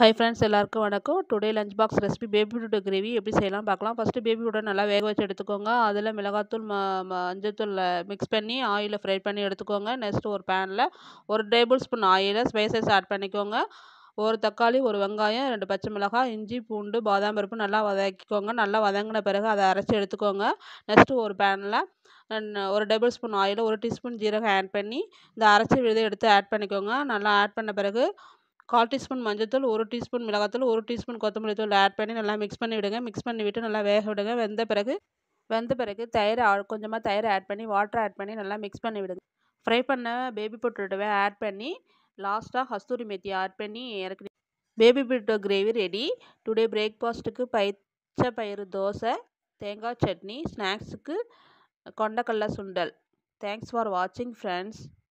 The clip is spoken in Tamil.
ஹாய் ஃப்ரெண்ட்ஸ், எல்லாருக்கும் வணக்கம். Today lunch box recipe baby potato gravy எப்படி செய்யலாம் பார்க்கலாம். ஃபஸ்ட்டு பேபி பொட்டேட்டோ நல்லா வேக வச்சு எடுத்துக்கோங்க. அதில் மிளகாத்தூள், மஞ்சத்தூள் மிக்ஸ் பண்ணி ஆயிலில் ஃப்ரை பண்ணி எடுத்துக்கோங்க. நெக்ஸ்ட்டு ஒரு பேனில் 1 டேபிள் ஸ்பூன் ஆயிலில் ஸ்பைசஸ் ஆட் பண்ணிக்கோங்க. ஒரு தக்காளி, ஒரு வெங்காயம், 2 பச்சை மிளகாய், இஞ்சி, பூண்டு, பாதாம் பருப்பு நல்லா வதக்கிக்கோங்க. நல்லா வதங்கின பிறகு அதை அரைச்சி எடுத்துக்கோங்க. நெக்ஸ்ட்டு ஒரு பேனில் 1 டேபிள் ஸ்பூன் ஆயில், 1 டீஸ்பூன் ஜீரகம் ஆட் பண்ணி இந்த அரைச்சி விழுதை எடுத்து ஆட் பண்ணிக்கோங்க. நல்லா ஆட் பண்ண பிறகு 1/4 டீஸ்பூன் மஞ்சள்தூள், 1 டீஸ்பூன் மிளகாத்தூள், 1 டீஸ்பூன் கொத்தமல்லி தூள் ஆட் பண்ணி நல்லா மிக்ஸ் பண்ணி விடுங்க. மிக்ஸ் பண்ணி விட்டு நல்லா வேக விடுங்க. வெந்த பிறகு கொஞ்சமாக தயிர் ஆட் பண்ணி வாட்டர் ஆட் பண்ணி நல்லா மிக்ஸ் பண்ணி விடுங்க. ஃப்ரை பண்ண பேபி பொட்டேட்டோவை ஆட் பண்ணி லாஸ்ட்டாக கஸ்தூரி மேத்தி ஆட் பண்ணி இறக்கி baby potato gravy ready. Today பிரேக்ஃபாஸ்ட்டுக்கு பச்சை பயிறு தோசை, தேங்காய் சட்னி, ஸ்நாக்ஸுக்கு கொண்டக்கடலை சுண்டல். தேங்க்ஸ் ஃபார் வாட்சிங் ஃப்ரெண்ட்ஸ்.